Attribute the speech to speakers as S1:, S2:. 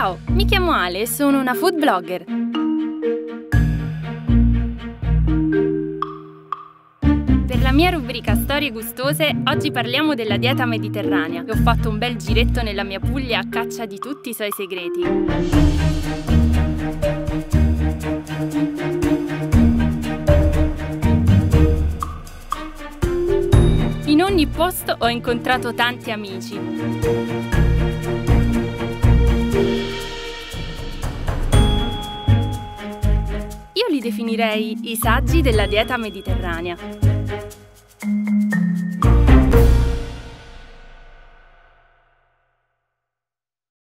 S1: Ciao, mi chiamo Ale e sono una food blogger. Per la mia rubrica Storie gustose, oggi parliamo della dieta mediterranea e ho fatto un bel giretto nella mia Puglia a caccia di tutti i suoi segreti. In ogni posto ho incontrato tanti amici. Io li definirei i saggi della dieta mediterranea.